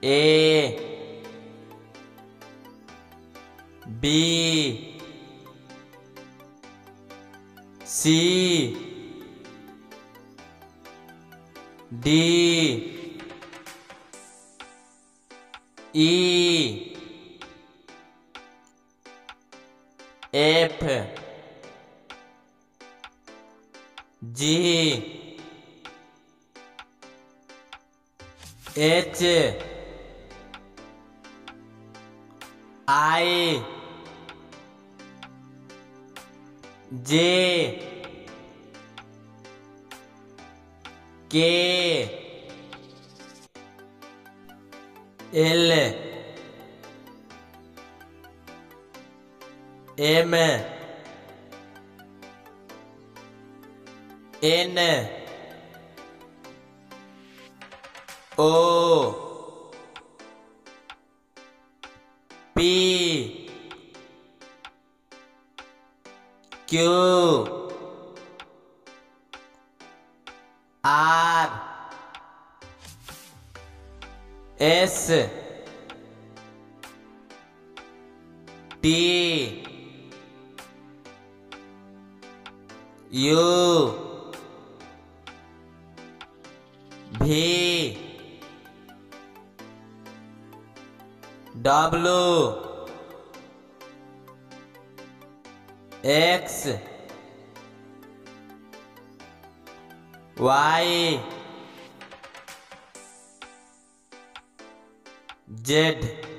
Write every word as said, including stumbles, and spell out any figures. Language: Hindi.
A B C D E F G H I J K L M N O P Q R S T U V W X Y Z.